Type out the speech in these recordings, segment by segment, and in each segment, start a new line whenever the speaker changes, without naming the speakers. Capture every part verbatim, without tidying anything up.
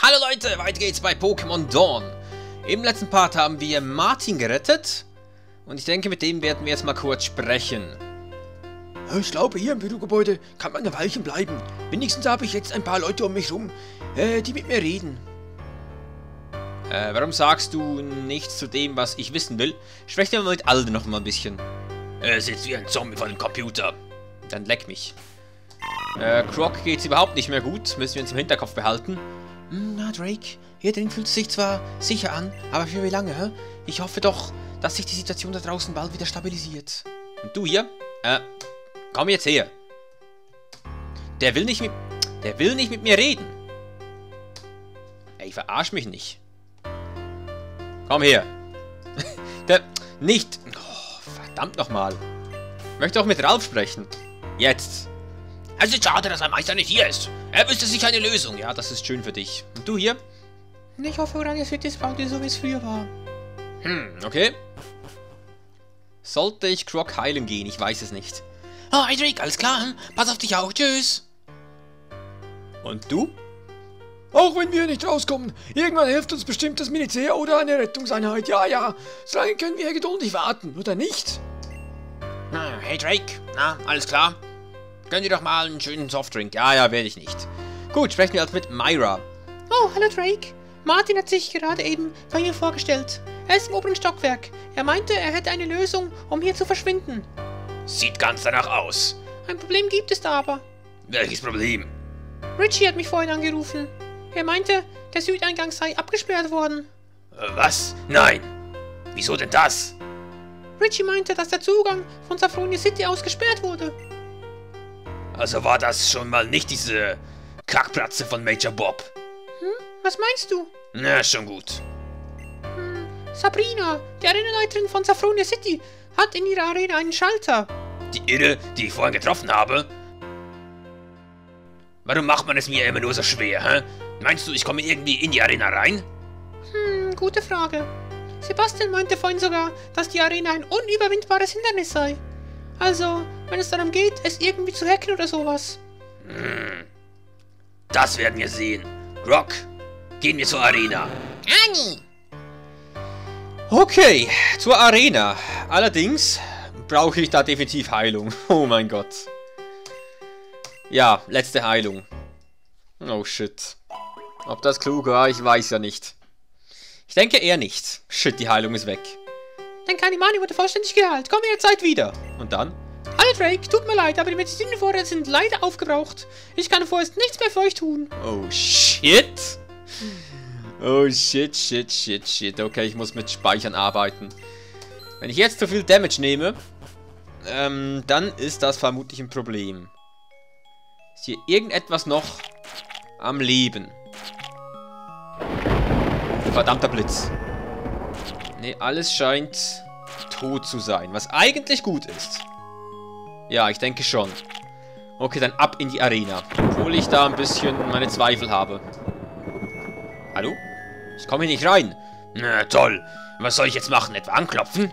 Hallo Leute, weiter geht's bei Pokémon Dawn. Im letzten Part haben wir Martin gerettet. Und ich denke, mit dem werden wir jetzt mal kurz sprechen.
Ich glaube, hier im Bürogebäude kann man ein Weilchen bleiben. Wenigstens habe ich jetzt ein paar Leute um mich rum, äh, die mit mir reden.
Äh, warum sagst du nichts zu dem, was ich wissen will? Spreche mal mit Alden noch mal ein bisschen.
Er sitzt wie ein Zombie vor dem Computer.
Dann leck mich. Äh, Croc geht's überhaupt nicht mehr gut. Müssen wir uns im Hinterkopf behalten.
Na, Drake, hier drin fühlt es sich zwar sicher an, aber für wie lange, hä? Ich hoffe doch, dass sich die Situation da draußen bald wieder stabilisiert.
Und du hier? Äh, komm jetzt her. Der will nicht mit... Der will nicht mit mir reden. Ey, verarsch mich nicht. Komm her. Der... Nicht... Oh, verdammt nochmal. Möchte auch mit Ralf sprechen. Jetzt.
Es ist schade, dass ein Meister nicht hier ist. Er wüsste sich eine Lösung.
Ja, das ist schön für dich. Und du hier?
Ich hoffe, Uranus wird jetzt bald wieder so, wie es früher war.
Hm, okay. Sollte ich Croc heilen gehen? Ich weiß es nicht.
Oh, hey Drake, alles klar? Hm? Pass auf dich auch. Tschüss.
Und du?
Auch wenn wir nicht rauskommen, irgendwann hilft uns bestimmt das Militär oder eine Rettungseinheit. Ja, ja, solange können wir geduldig warten, oder nicht?
Hm, hey Drake, na, alles klar? Gönn dir doch mal einen schönen Softdrink.
Ja, ja, werde ich nicht. Gut, sprechen wir jetzt mit Myra.
Oh, hallo Drake. Martin hat sich gerade eben bei mir vorgestellt. Er ist im oberen Stockwerk. Er meinte, er hätte eine Lösung, um hier zu verschwinden.
Sieht ganz danach aus.
Ein Problem gibt es da aber.
Welches Problem?
Richie hat mich vorhin angerufen. Er meinte, der Südeingang sei abgesperrt worden.
Äh, was? Nein. Wieso denn das?
Richie meinte, dass der Zugang von Saffronia City aus gesperrt wurde.
Also war das schon mal nicht diese Kackplatze von Major Bob?
Hm? Was meinst du?
Na, schon gut.
Hm, Sabrina, die Arenaleiterin von Saffronia City, hat in ihrer Arena einen Schalter.
Die Irre, die ich vorhin getroffen habe? Warum macht man es mir immer nur so schwer, hä? Meinst du, ich komme irgendwie in die Arena rein?
Hm, gute Frage. Sebastian meinte vorhin sogar, dass die Arena ein unüberwindbares Hindernis sei. Also, wenn es darum geht, es irgendwie zu hacken oder sowas.
Hm. Das werden wir sehen. Rock, gehen wir zur Arena.
Ani!
Okay, zur Arena. Allerdings brauche ich da definitiv Heilung. Oh mein Gott. Ja, letzte Heilung. Oh shit. Ob das klug war, ich weiß ja nicht. Ich denke eher nicht. Shit, die Heilung ist weg.
Dein Kanimani wurde vollständig geheilt. Komm jederzeit wieder.
Und dann?
Hallo Drake, tut mir leid, aber die Medizinvorräte sind leider aufgebraucht. Ich kann vorerst nichts mehr für euch tun.
Oh shit. Oh shit, shit, shit, shit. Okay, ich muss mit Speichern arbeiten. Wenn ich jetzt zu viel Damage nehme, ähm, dann ist das vermutlich ein Problem. Ist hier irgendetwas noch am Leben? Verdammter Blitz. Ne, alles scheint tot zu sein, was eigentlich gut ist. Ja, ich denke schon. Okay, dann ab in die Arena. Obwohl ich da ein bisschen meine Zweifel habe. Hallo? Ich komme hier nicht rein.
Na toll. Was soll ich jetzt machen? Etwa anklopfen?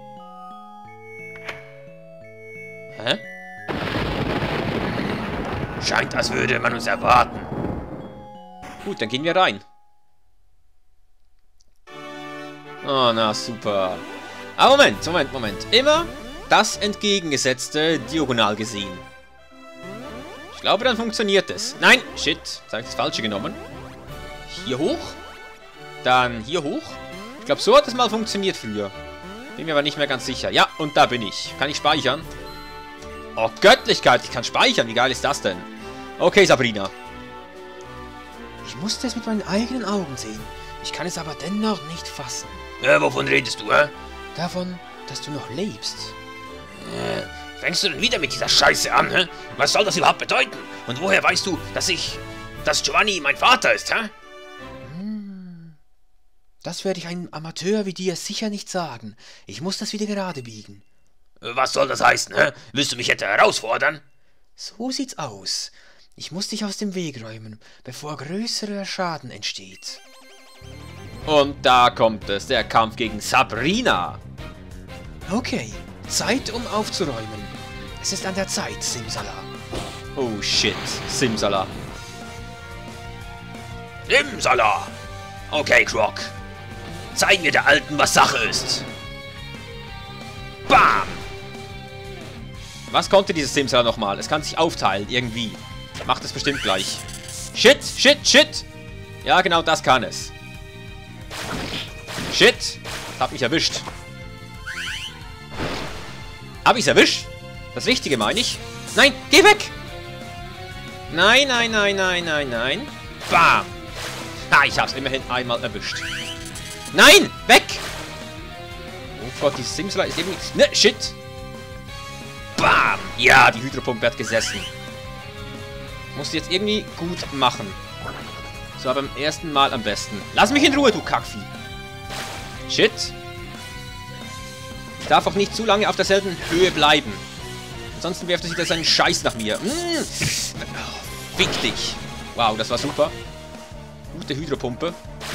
Hä?
Scheint, als würde man uns erwarten.
Gut, dann gehen wir rein. Oh, na, super. Aber Moment, Moment, Moment. Immer das entgegengesetzte diagonal gesehen. Ich glaube, dann funktioniert es. Nein, shit. Jetzt habe ich das Falsche genommen. Hier hoch. Dann hier hoch. Ich glaube, so hat es mal funktioniert früher. Bin mir aber nicht mehr ganz sicher. Ja, und da bin ich. Kann ich speichern? Oh, Göttlichkeit. Ich kann speichern. Wie geil ist das denn? Okay, Sabrina.
Ich musste es mit meinen eigenen Augen sehen. Ich kann es aber dennoch nicht fassen.
Äh, wovon redest du, hä?
Davon, dass du noch lebst.
Äh, fängst du denn wieder mit dieser Scheiße an, hä? Was soll das überhaupt bedeuten? Und woher weißt du, dass ich... dass Giovanni mein Vater ist, hä?
Hm. Das werde ich einem Amateur wie dir sicher nicht sagen. Ich muss das wieder gerade biegen.
Was soll das heißen, hä? Willst du mich etwa herausfordern?
So sieht's aus. Ich muss dich aus dem Weg räumen, bevor größerer Schaden entsteht.
Und da kommt es, der Kampf gegen Sabrina.
Okay, Zeit, um aufzuräumen. Es ist an der Zeit, Simsala.
Oh shit, Simsala.
Simsala! Okay, Croc. Zeigen wir der Alten, was Sache ist. Bam!
Was konnte dieses Simsala nochmal? Es kann sich aufteilen, irgendwie. Macht es bestimmt gleich. Shit, shit, shit! Ja, genau das kann es. Shit! Das hat mich erwischt. Hab ich's erwischt? Das Wichtige meine ich. Nein, geh weg! Nein, nein, nein, nein, nein, nein. Bam! Ha, ich hab's immerhin einmal erwischt. Nein! Weg! Oh Gott, dieses Simsala ist irgendwie... Ne, shit! Bam! Ja, die Hydropumpe hat gesessen. Musst du jetzt irgendwie gut machen. So, beim ersten Mal am besten. Lass mich in Ruhe, du Kackvieh. Shit. Ich darf auch nicht zu lange auf derselben Höhe bleiben. Ansonsten wirft er sich da seinen Scheiß nach mir. Mmh. Fick dich. Wow, das war super. Gute Hydropumpe.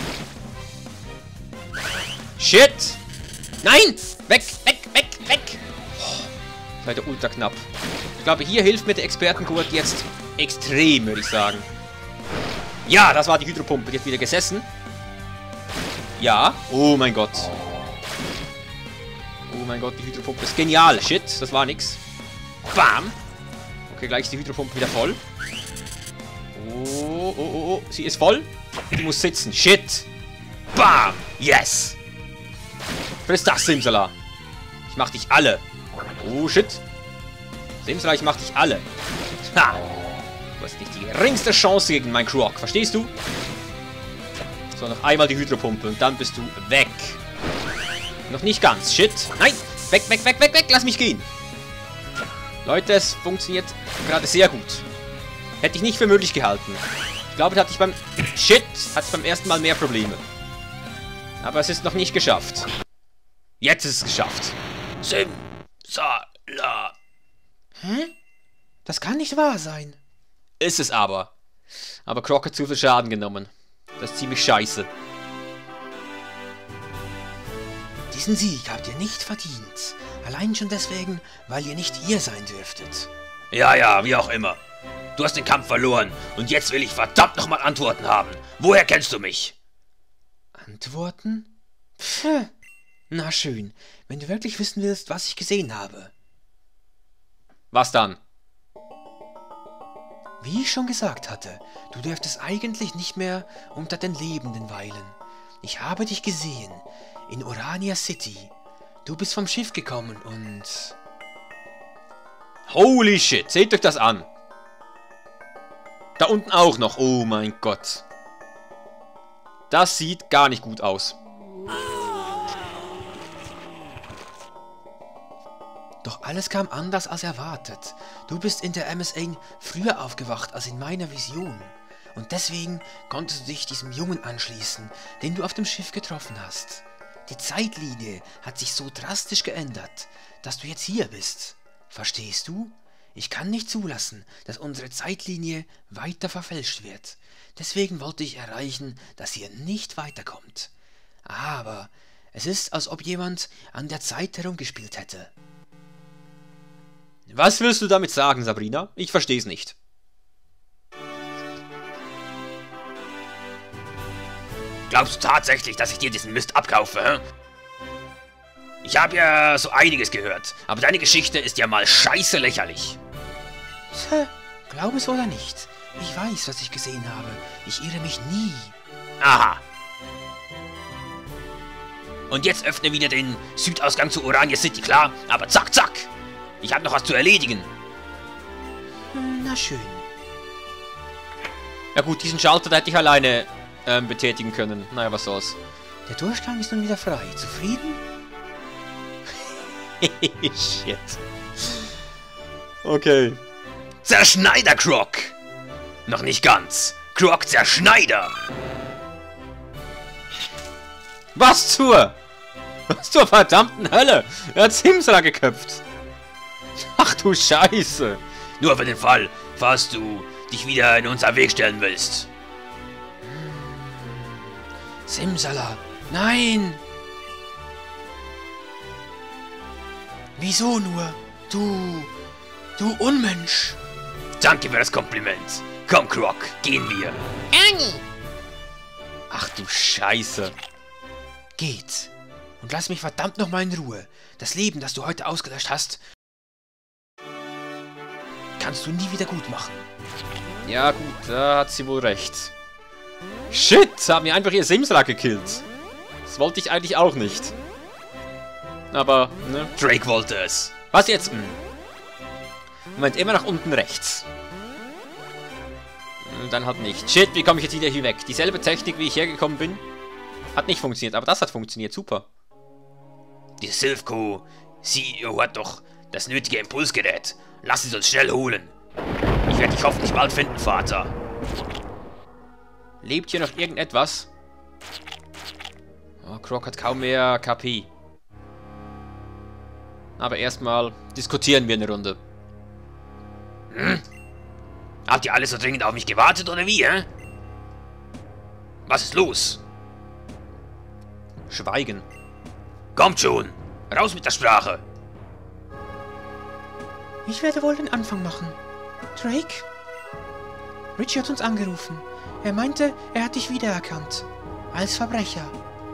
Shit. Nein! Weg, weg, weg, weg. Oh, leider ultra knapp. Ich glaube, hier hilft mir der Expertengurt jetzt extrem, würde ich sagen. Ja, das war die Hydropumpe. Die hat wieder gesessen. Ja. Oh mein Gott. Oh mein Gott, die Hydropumpe ist genial. Shit, das war nix. Bam. Okay, gleich ist die Hydropumpe wieder voll. Oh, oh, oh, oh. Sie ist voll. Die muss sitzen. Shit. Bam. Yes. Friss das, Simsala. Ich mach dich alle. Oh, shit. Simsala, ich mach dich alle. Ha. Du hast nicht die geringste Chance gegen meinen Croc. Verstehst du? So, noch einmal die Hydropumpe und dann bist du weg. Noch nicht ganz. Shit. Nein. Weg, weg, weg, weg, weg. Lass mich gehen. Leute, es funktioniert gerade sehr gut. Hätte ich nicht für möglich gehalten. Ich glaube, da hatte ich beim... Shit. Hatte ich beim ersten Mal mehr Probleme. Aber es ist noch nicht geschafft. Jetzt ist es geschafft.
Simsala.
Hä? Das kann nicht wahr sein.
Ist es aber. Aber Croc hat zu viel Schaden genommen. Das ist ziemlich scheiße.
Diesen Sieg habt ihr nicht verdient. Allein schon deswegen, weil ihr nicht ihr sein dürftet.
Ja, ja, wie auch immer. Du hast den Kampf verloren und jetzt will ich verdammt nochmal Antworten haben. Woher kennst du mich?
Antworten? Pff. Na schön, wenn du wirklich wissen willst, was ich gesehen habe.
Was dann?
Wie ich schon gesagt hatte, du dürftest eigentlich nicht mehr unter den Lebenden weilen. Ich habe dich gesehen, in Orania City. Du bist vom Schiff gekommen und...
Holy shit, seht euch das an. Da unten auch noch, oh mein Gott. Das sieht gar nicht gut aus.
Doch alles kam anders als erwartet. Du bist in der M S A früher aufgewacht als in meiner Vision. Und deswegen konntest du dich diesem Jungen anschließen, den du auf dem Schiff getroffen hast. Die Zeitlinie hat sich so drastisch geändert, dass du jetzt hier bist. Verstehst du? Ich kann nicht zulassen, dass unsere Zeitlinie weiter verfälscht wird. Deswegen wollte ich erreichen, dass ihr nicht weiterkommt. Aber es ist, als ob jemand an der Zeit herumgespielt hätte.
Was willst du damit sagen, Sabrina? Ich verstehe es nicht.
Glaubst du tatsächlich, dass ich dir diesen Mist abkaufe, hä? Ich habe ja so einiges gehört, aber deine Geschichte ist ja mal scheiße lächerlich.
Tja, glaub es oder nicht. Ich weiß, was ich gesehen habe. Ich irre mich nie.
Aha. Und jetzt öffne wieder den Südausgang zu Orania City, klar? Aber zack, zack. Ich habe noch was zu erledigen.
Na schön.
Ja gut, diesen Schalter da hätte ich alleine ähm, betätigen können. Naja, was soll's.
Der Durchgang ist nun wieder frei. Zufrieden?
Shit. Okay.
Zerschneider, Croc! Noch nicht ganz. Croc Zerschneider!
Was zur? Was zur verdammten Hölle? Er hat Simsala geköpft. Ach du Scheiße.
Nur für den Fall, falls du dich wieder in unser Weg stellen willst.
Simsala, nein! Wieso nur? Du... du Unmensch!
Danke für das Kompliment. Komm, Croc, gehen wir.
Ernie!
Ach du Scheiße.
Geht. Und lass mich verdammt nochmal in Ruhe. Das Leben, das du heute ausgelöscht hast, kannst du nie wieder gut machen.
Ja gut, da hat sie wohl recht. Shit, haben wir einfach ihr Simsala gekillt. Das wollte ich eigentlich auch nicht. Aber, ne?
Drake wollte es.
Was jetzt? Hm. Moment, immer nach unten rechts. Dann halt nicht. Shit, wie komme ich jetzt wieder hier weg? Dieselbe Technik, wie ich hergekommen bin. Hat nicht funktioniert, aber das hat funktioniert. Super.
Die Silphco C E O hat doch das nötige Impulsgerät. Lass es uns schnell holen. Ich werde dich hoffentlich bald finden, Vater.
Lebt hier noch irgendetwas? Oh, Croc hat kaum mehr K P. Aber erstmal diskutieren wir eine Runde.
Hm? Habt ihr alle so dringend auf mich gewartet, oder wie, hä? Was ist los?
Schweigen.
Kommt schon! Raus mit der Sprache!
Ich werde wohl den Anfang machen. Drake? Richie hat uns angerufen. Er meinte, er hat dich wiedererkannt. Als Verbrecher.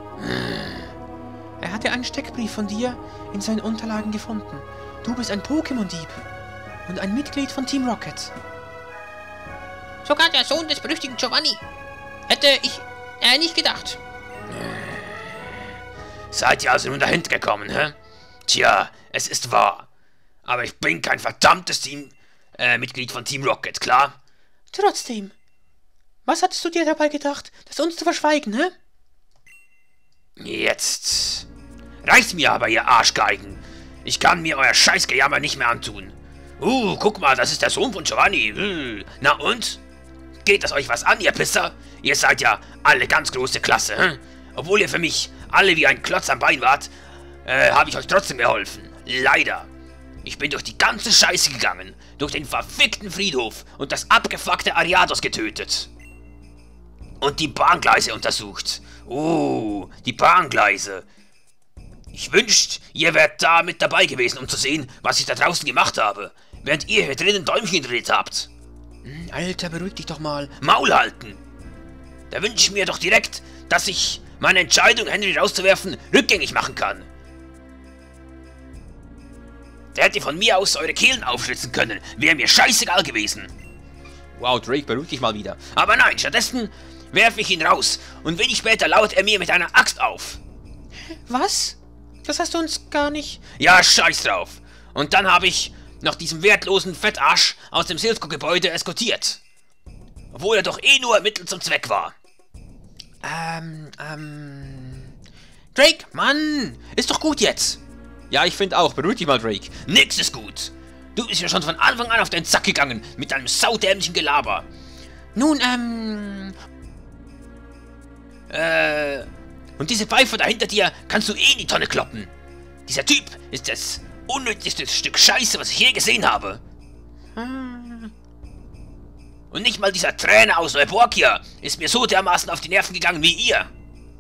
Er hatte einen Steckbrief von dir in seinen Unterlagen gefunden. Du bist ein Pokémon-Dieb. Und ein Mitglied von Team Rocket.
Sogar der Sohn des berüchtigten Giovanni. Hätte ich äh, nicht gedacht.
Seid ihr also nun dahinter gekommen, hä? Tja, es ist wahr. Aber ich bin kein verdammtes Team, äh, Mitglied von Team Rocket, klar?
Trotzdem. Was hattest du dir dabei gedacht, das uns zu verschweigen, hä?
Jetzt reicht's mir aber, ihr Arschgeigen. Ich kann mir euer Scheißgejammer nicht mehr antun. Uh, guck mal, das ist der Sohn von Giovanni. Uh, na und? Geht das euch was an, ihr Pisser? Ihr seid ja alle ganz große Klasse, hm? Obwohl ihr für mich alle wie ein Klotz am Bein wart, äh, habe ich euch trotzdem geholfen. Leider. Ich bin durch die ganze Scheiße gegangen, durch den verfickten Friedhof und das abgefuckte Ariados getötet. Und die Bahngleise untersucht. Oh, die Bahngleise. Ich wünschte, ihr wärt da mit dabei gewesen, um zu sehen, was ich da draußen gemacht habe, während ihr hier drinnen Däumchen gedreht habt.
Hm, Alter, beruhig dich doch mal.
Maul halten! Da wünsche ich mir doch direkt, dass ich meine Entscheidung, Henry rauszuwerfen, rückgängig machen kann. Der hätte von mir aus eure Kehlen aufschlitzen können, wäre mir scheißegal gewesen.
Wow, Drake, beruhig dich mal wieder.
Aber nein, stattdessen werfe ich ihn raus und wenig später lauert er mir mit einer Axt auf.
Was? Das hast du uns gar nicht...
Ja, scheiß drauf. Und dann habe ich noch diesen wertlosen Fettarsch aus dem Silphco-Gebäude eskortiert. Obwohl er doch eh nur Mittel zum Zweck war.
Ähm, ähm... Drake, Mann! Ist doch gut jetzt!
Ja, ich finde auch. Beruhig dich mal, Drake.
Nix ist gut. Du bist ja schon von Anfang an auf den Sack gegangen mit deinem saudämlichen Gelaber.
Nun, ähm...
Äh... Und diese Pfeife da hinter dir kannst du eh in die Tonne kloppen. Dieser Typ ist das unnötigste Stück Scheiße, was ich je gesehen habe.
Hm.
Und nicht mal dieser Trainer aus Neuborgia ist mir so dermaßen auf die Nerven gegangen wie ihr.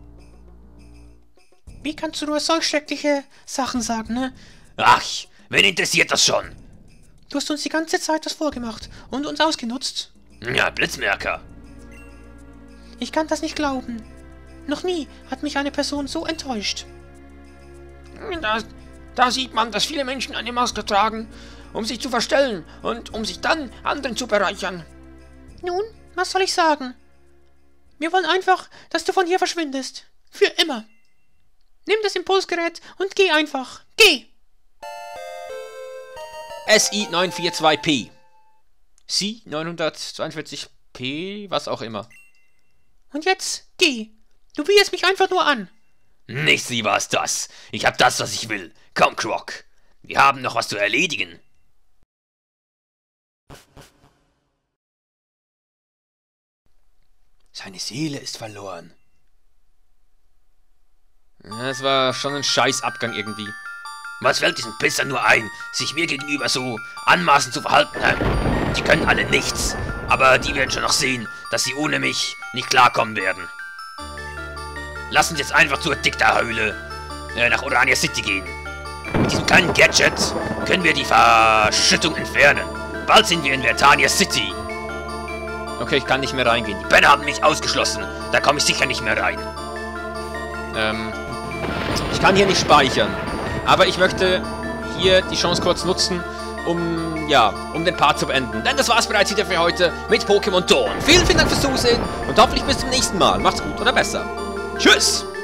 Wie kannst du nur solch schreckliche Sachen sagen, ne?
Ach, wen interessiert das schon?
Du hast uns die ganze Zeit das vorgemacht und uns ausgenutzt.
Ja, Blitzmerker.
Ich kann das nicht glauben. Noch nie hat mich eine Person so enttäuscht.
Da, da sieht man, dass viele Menschen eine Maske tragen, um sich zu verstellen und um sich dann anderen zu bereichern.
Nun, was soll ich sagen? Wir wollen einfach, dass du von hier verschwindest. Für immer. Nimm das Impulsgerät und geh einfach. Geh!
S I neun vier zwei P. C neunhundertzweiundvierzig P, was auch immer.
Und jetzt geh. Du wieherst mich einfach nur an.
Nicht sie war's das. Ich hab das, was ich will. Komm, Croc. Wir haben noch was zu erledigen.
Seine Seele ist verloren.
Das war schon ein Scheißabgang irgendwie.
Was fällt diesen Pisser nur ein, sich mir gegenüber so anmaßend zu verhalten? Hä? Die können alle nichts. Aber die werden schon noch sehen, dass sie ohne mich nicht klarkommen werden. Lass uns jetzt einfach zur Dicta-Höhle äh, nach Orania City gehen. Mit diesem kleinen Gadget können wir die Verschüttung entfernen. Bald sind wir in Vertania City.
Okay, ich kann nicht mehr reingehen.
Die Männer haben mich ausgeschlossen. Da komme ich sicher nicht mehr rein.
Ähm, ich kann hier nicht speichern. Aber ich möchte hier die Chance kurz nutzen, um, ja, um den Part zu beenden. Denn das war's bereits wieder für heute mit Pokémon Dawn. Vielen, vielen Dank fürs Zusehen und hoffentlich bis zum nächsten Mal. Macht's gut oder besser. Tschüss!